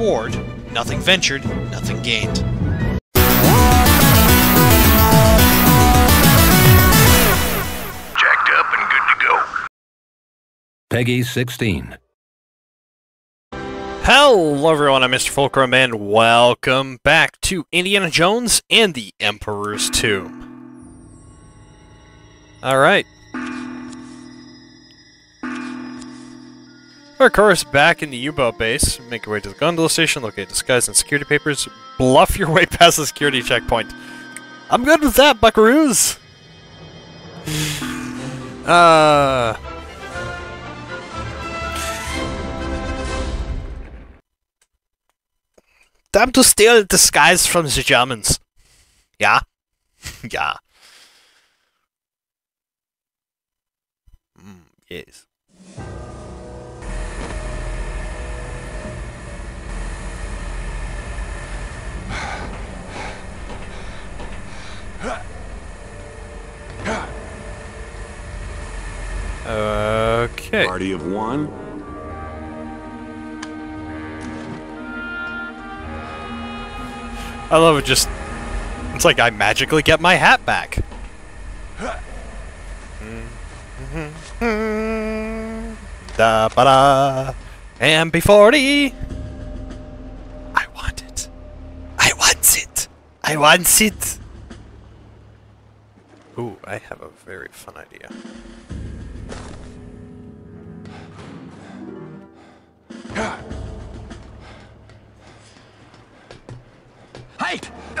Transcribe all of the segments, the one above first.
reward, nothing ventured, nothing gained. Jacked up and good to go. Peggy 16. Hello everyone, I'm MrFullCrumb and welcome back to Indiana Jones and the Emperor's Tomb. Alright. Of course, back in the U-boat base, make your way to the Gondola station, locate disguise and security papers, bluff your way past the security checkpoint. I'm good with that, buckaroos! Time to steal disguise from the Germans. Yeah? Yeah. Yes. Okay. Party of one. I love it, just... It's like I magically get my hat back. Da-ba-da. MP40! I want it. I want it. I want it. Ooh, I have a very fun idea. Hey!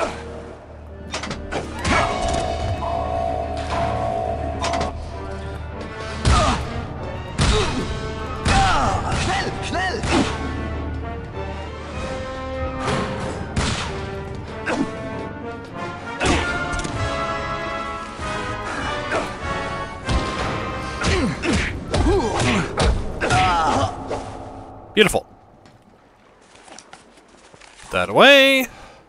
Schnell! Schnell! Beautiful. Put that away.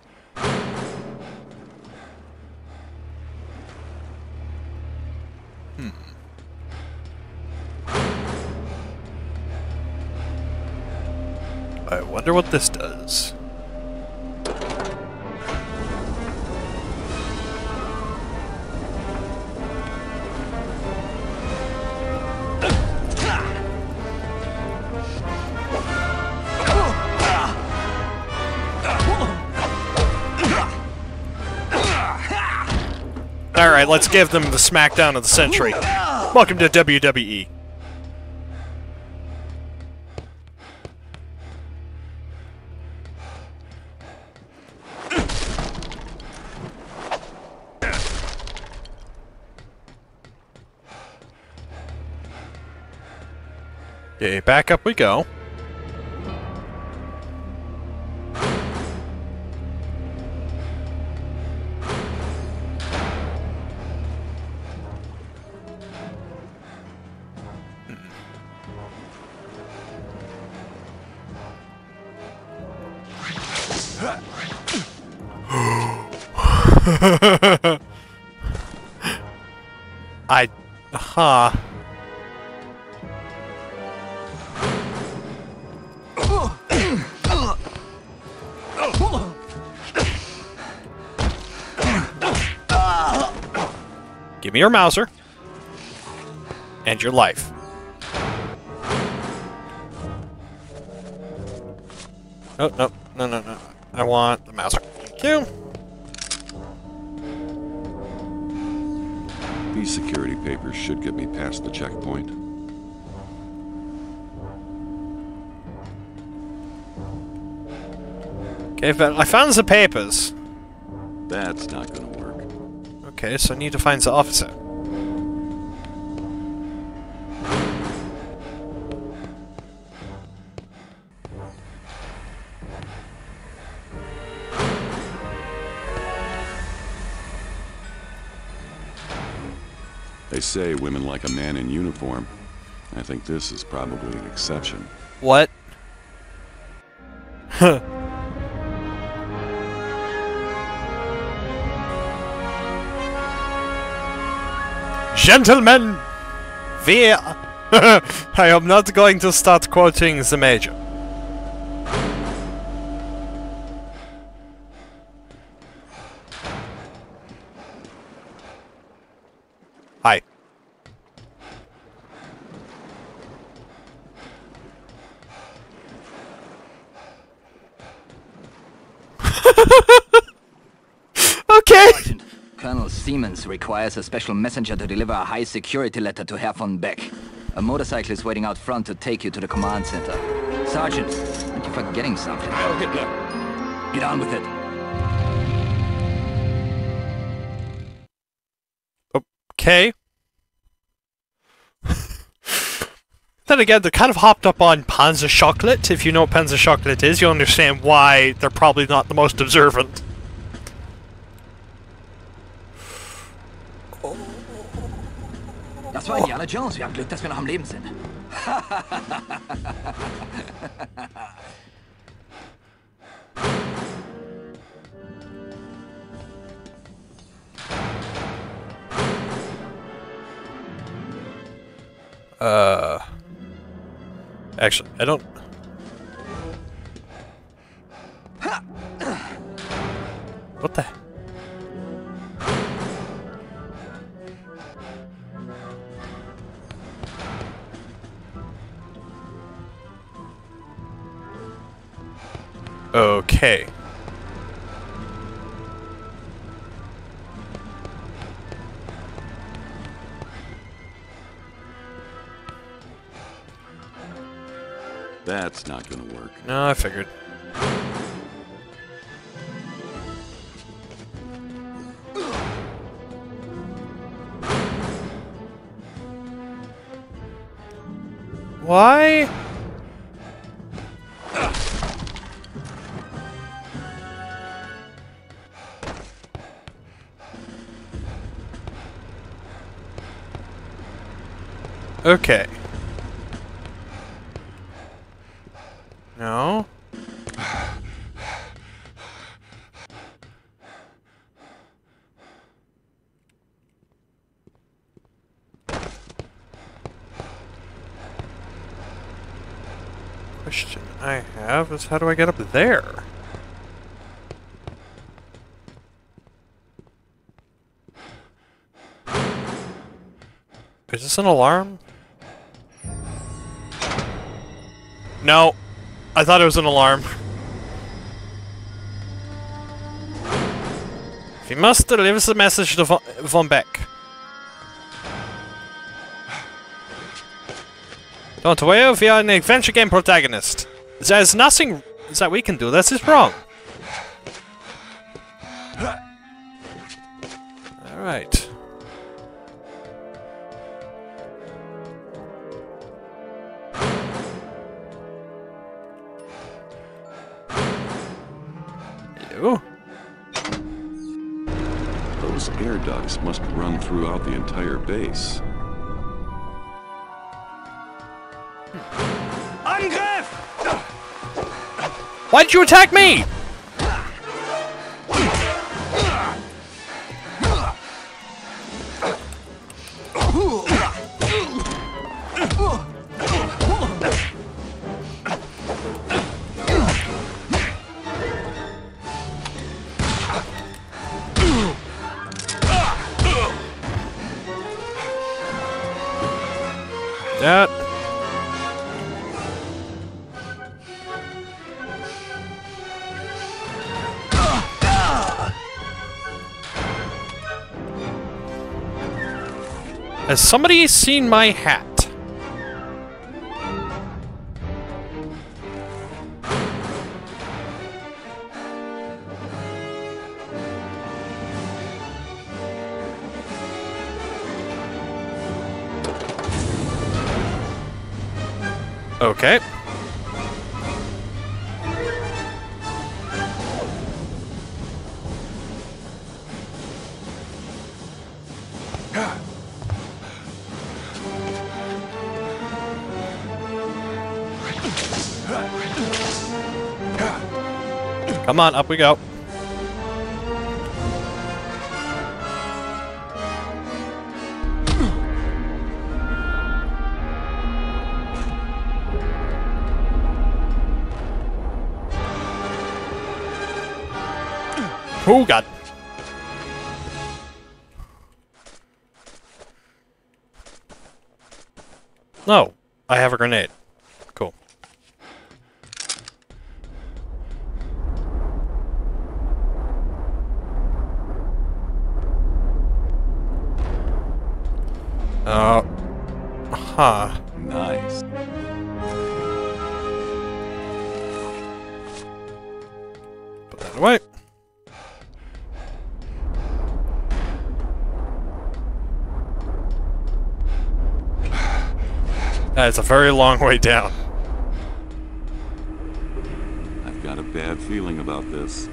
I wonder what this does. Alright, let's give them the smackdown of the century. Welcome to WWE. Okay, back up we go. Give me your Mauser. And your life. Oh, no, no, no, no. I want the Mauser. Thank you. These security papers should get me past the checkpoint. Okay, but I found the papers. That's not gonna work. Okay, so I need to find the officer. They say women like a man in uniform. I think this is probably an exception. What? Huh. Gentlemen, I am not going to start quoting the Major. Siemens requires a special messenger to deliver a high-security letter to Herr von Beck. A motorcycle is waiting out front to take you to the command center. Sergeant, aren't you forgetting something? Heil Hitler. Get on with it. Okay. Then again, they're kind of hopped up on Panzer Chocolate. If you know what Panzer Chocolate is, you'll understand why they're probably not the most observant. Das war Indiana Jones. Wir haben Glück, dass wir noch am Leben sind. Actually, I don't... What the... Okay. That's not gonna work. No, I figured. Why? Okay. No. Question I have is how do I get up there? Is this an alarm? No. I thought it was an alarm. We must deliver the message to von Beck. Don't worry, we are an adventure game protagonist. There's nothing that we can do that is wrong. Alright. You? Those air ducts must run throughout the entire base. Angriff! Why did you attack me? That. Has somebody seen my hat? Okay. Come on, up we go. Oh god. No, I have a grenade. Cool. Huh. Nice. Put that away. That's a very long way down. I've got a bad feeling about this.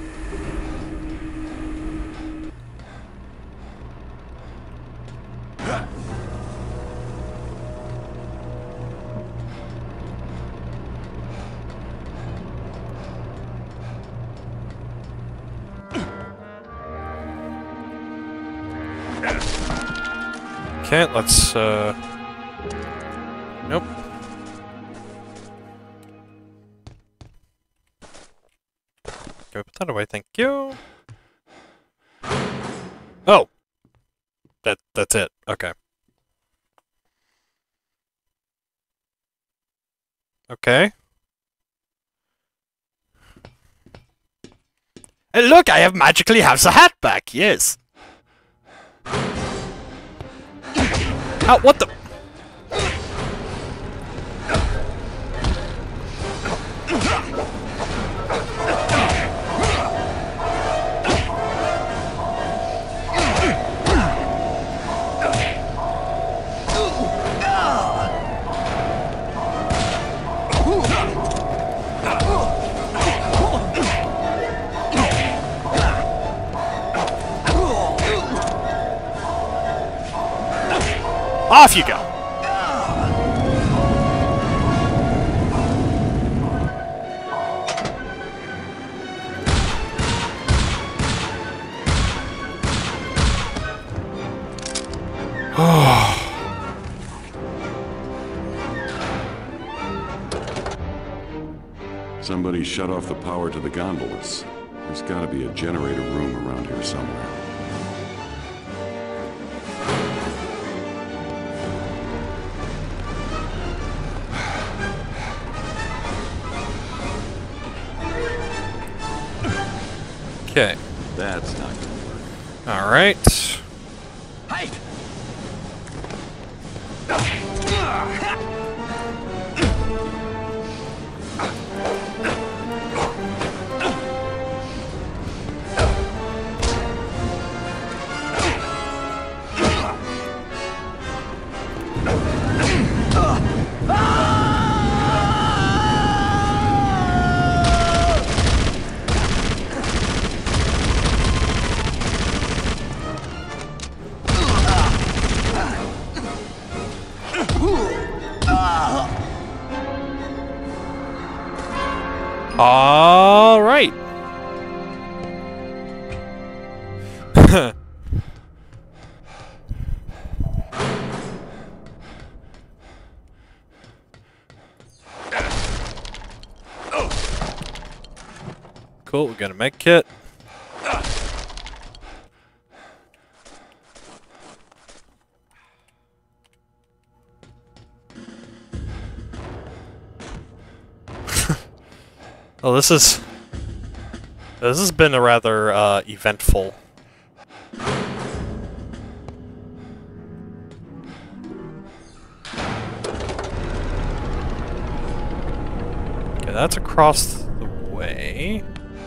Okay, let's, nope. Go put that away, thank you. Oh! That's it, okay. Okay. And look, I have magically have the hat back, yes! Ow, what the? Off you go! Somebody shut off the power to the gondolas. There's gotta be a generator room around here somewhere. Okay. That's not gonna work. Alright. Hey! All right. Cool, we got a med kit. Oh, this has been a rather eventful. Okay, that's across the way.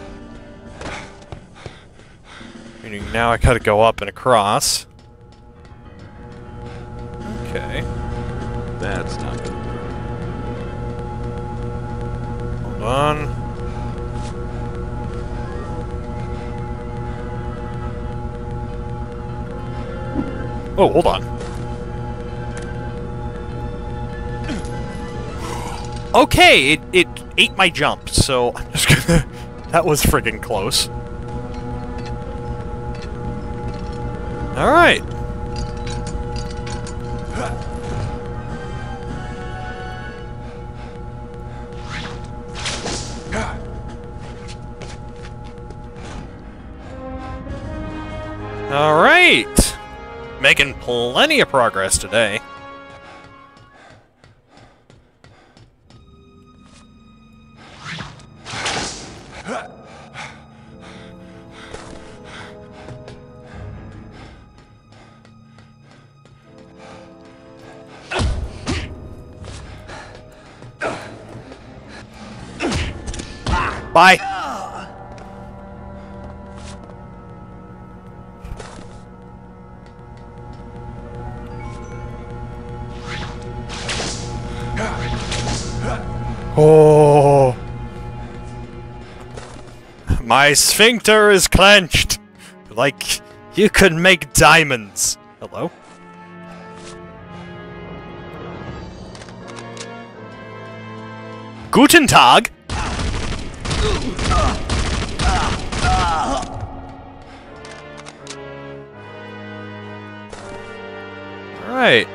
Meaning now I gotta go up and across. Okay. That's not gonna work. Hold on. Oh, hold on. Okay, it ate my jump, so I'm just gonna... That was friggin' close. Alright. Alright! Making plenty of progress today. Bye. Oh. My sphincter is clenched. Like you could make diamonds. Hello? Guten Tag. Right.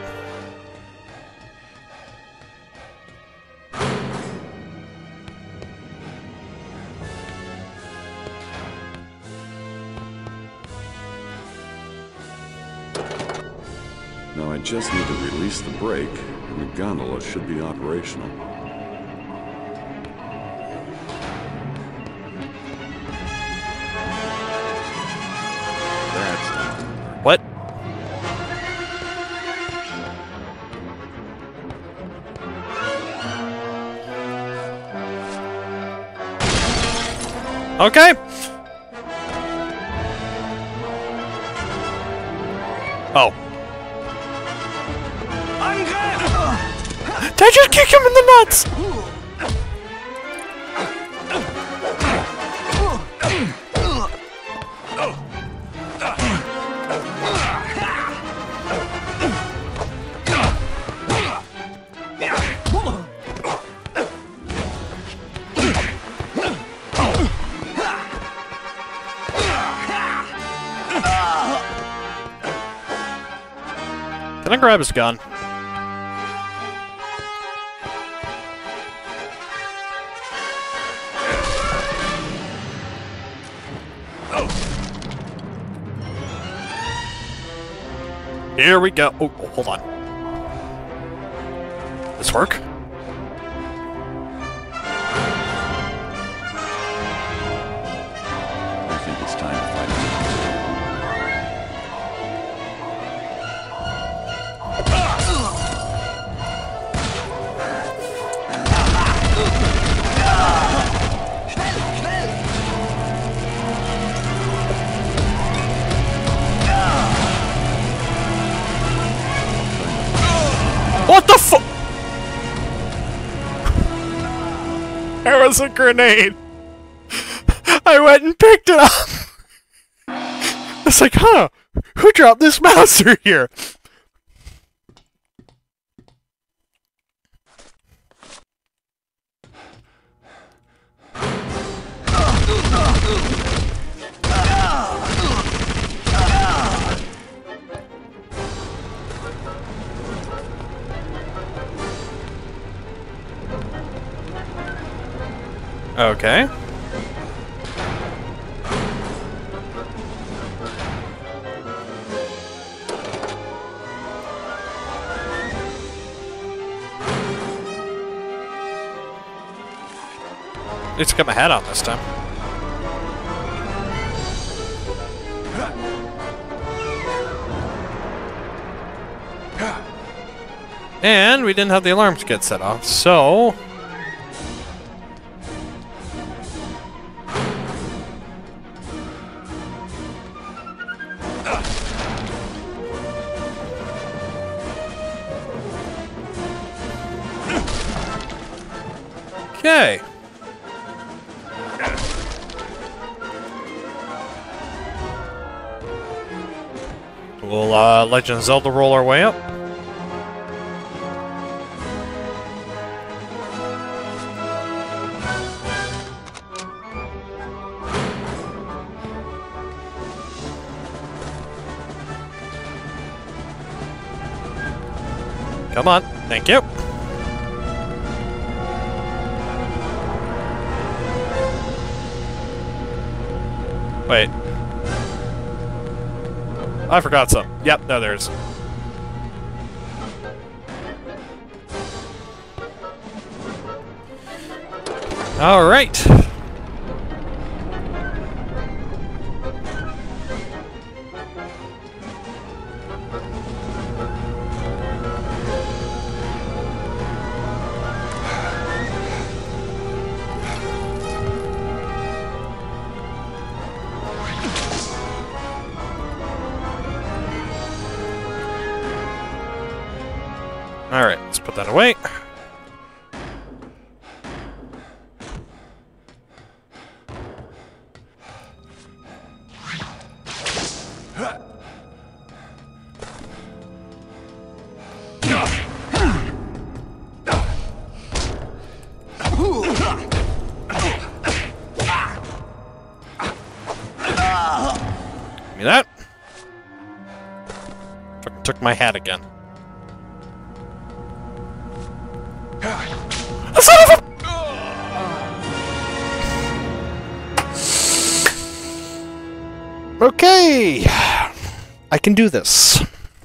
Now I just need to release the brake, and the gondola should be operational. That's not gonna work. What? Okay. Oh. Did I just kick him in the nuts? Can I grab his gun? Here we go. Oh, hold on. This work? I think it's time to fight him. What the fu- There was a grenade! I went and picked it up! It's like, huh? Who dropped this mouse through here? Okay. It's got my hat on this time. And we didn't have the alarms get set off, so... Okay. We'll Legend of Zelda roll our way up. Come on, thank you. Wait. I forgot some. Yep, no, there's. All right. Alright, let's put that away. Give me that. Fucking took my hat again. Son of a... Okay, I can do this.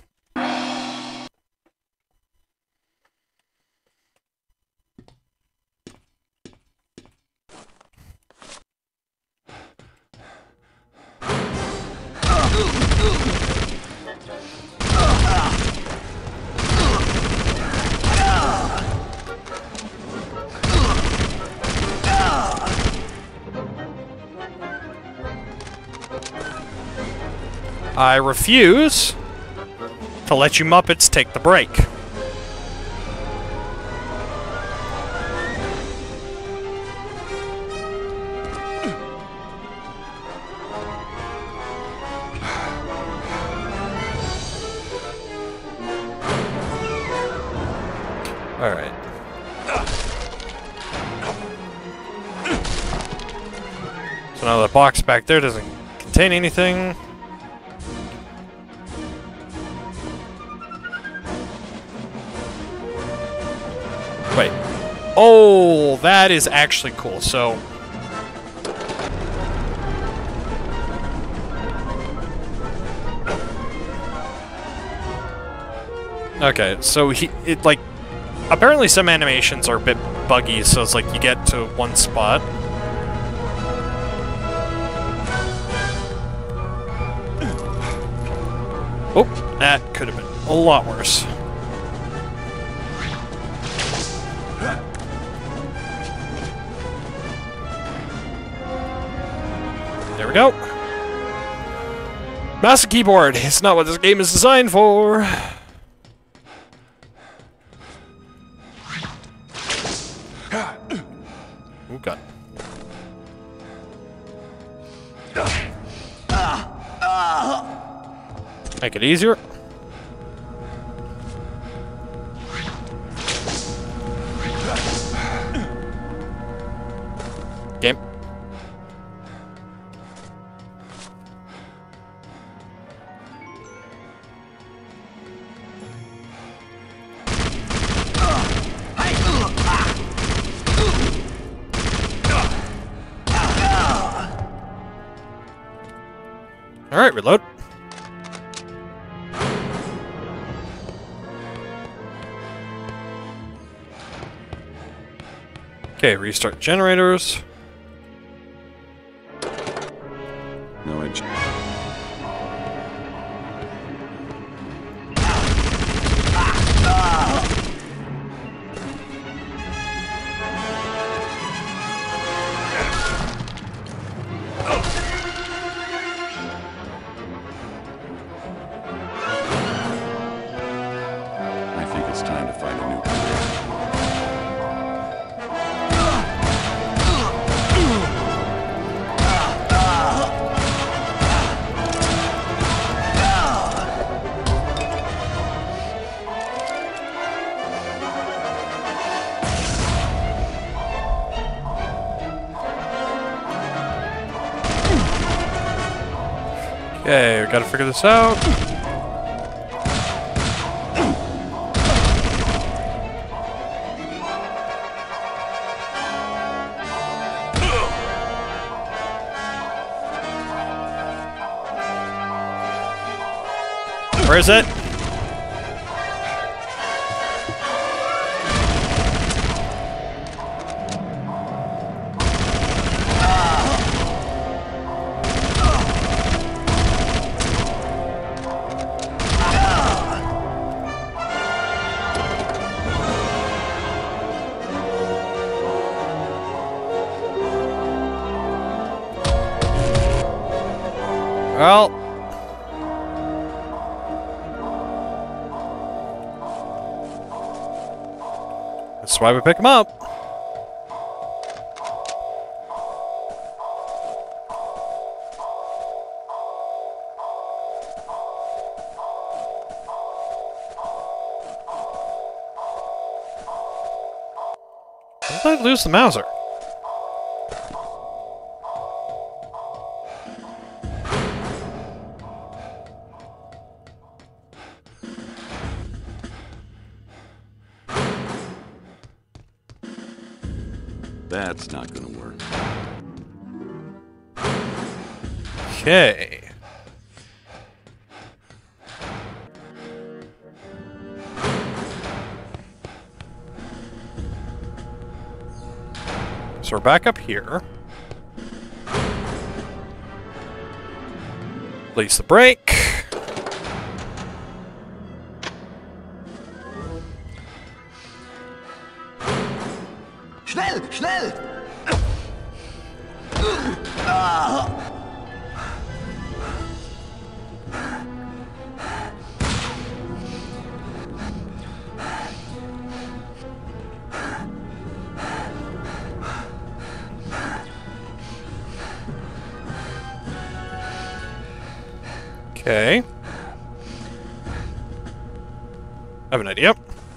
I refuse to let you Muppets take the break. All right. So now the box back there doesn't contain anything. Wait. Oh, that is actually cool. So... Okay, so apparently some animations are a bit buggy, so it's like you get to one spot. Oh, that could have been a lot worse. There we go. Mouse and keyboard. It's not what this game is designed for. Oh god. Make it easier. Game. Alright, reload. Okay, restart generators. No edge. I think it's time to find a new career. Okay, we gotta figure this out. Where is it? Well, That's why we pick them up. How did I lose the Mauser? That's not gonna work. Okay. So we're back up here. Release the brake. Schnell, schnell! Okay. I have an idea.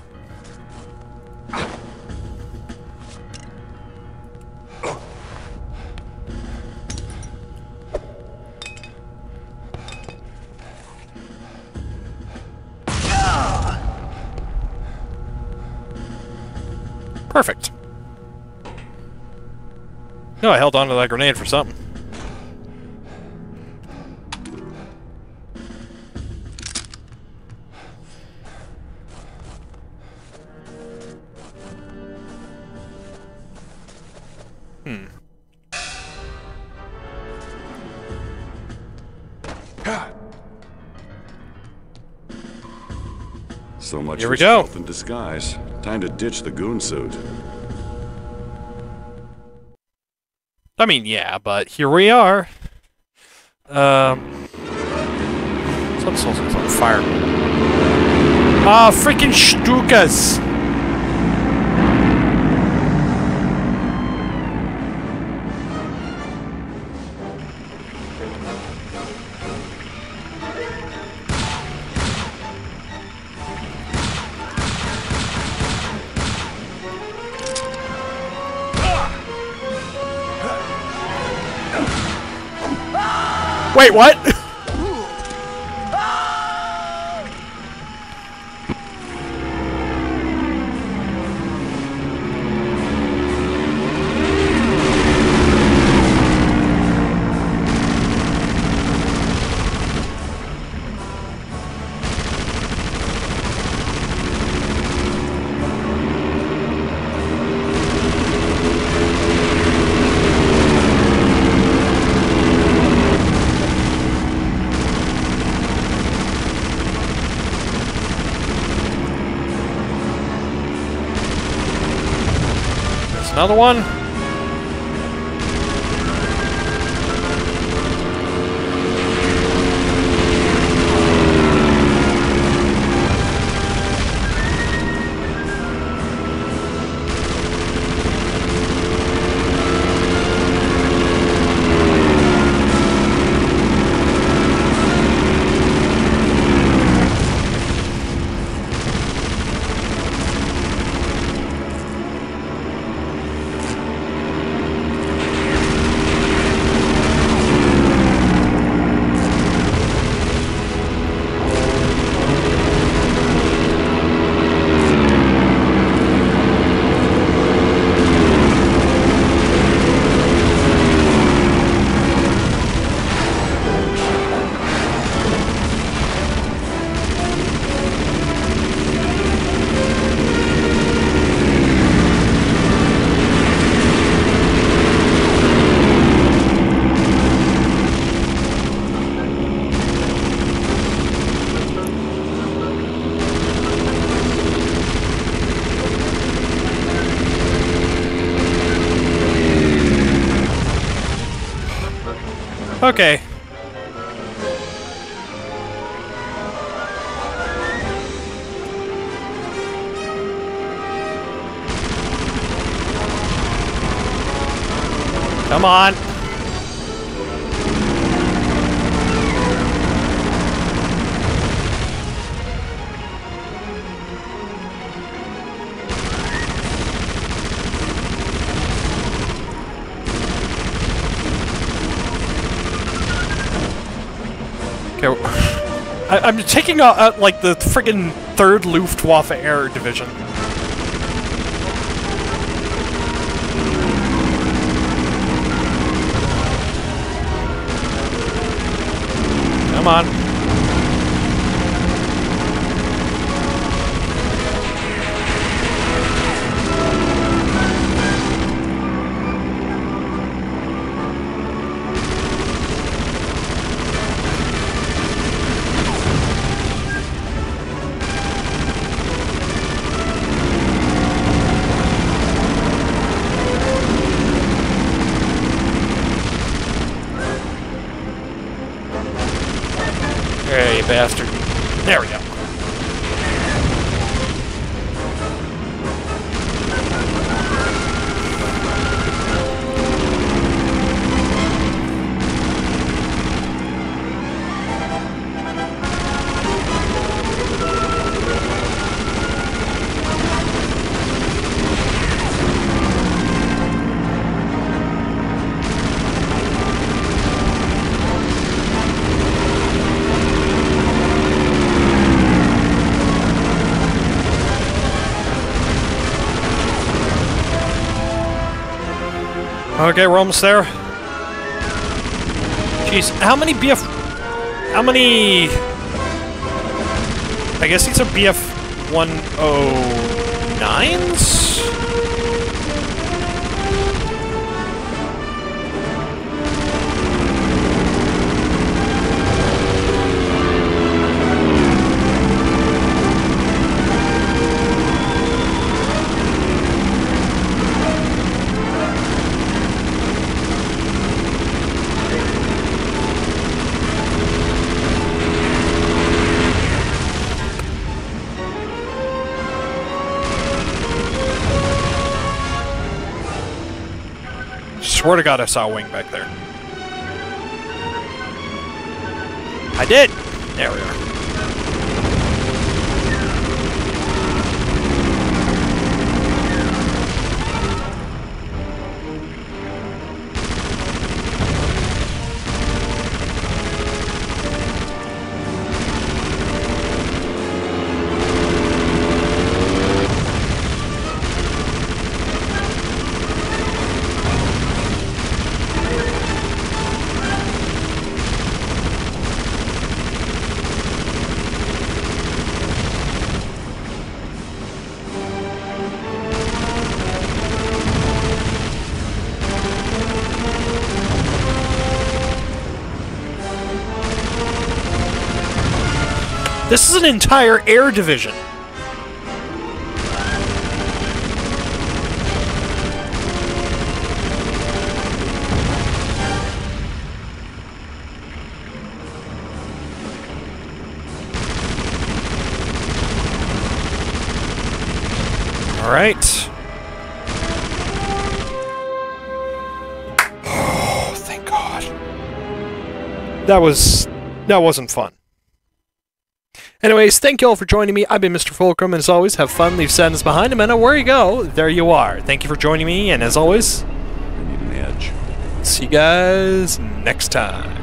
Perfect. No, I held onto that grenade for something. So much Here for we go. stealth in disguise. Time to ditch the goon suit. I mean, yeah, but here we are. Some souls on fire. Ah, freaking Stukas! Wait, what? Another one. Okay. Come on. Okay, I'm taking like the friggin' 3rd Luftwaffe Air Division. Come on. Hey, you bastard. There we go. Okay, we're almost there. Jeez, how many BF... How many... I guess these are BF 109s? Swear to God, I saw a wing back there. I did! There we are. This is an entire air division. All right. Oh, thank God. That wasn't fun. Anyways, thank you all for joining me. I've been MrFullCrumb, and as always, have fun, leave sadness behind, and no matter where you go, there you are. Thank you for joining me, and as always, I need an edge. see you guys next time.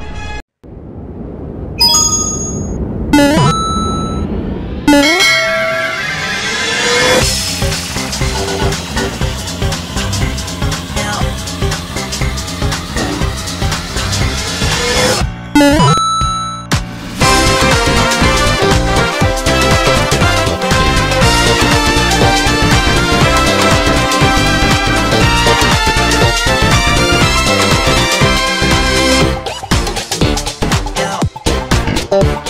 Yeah.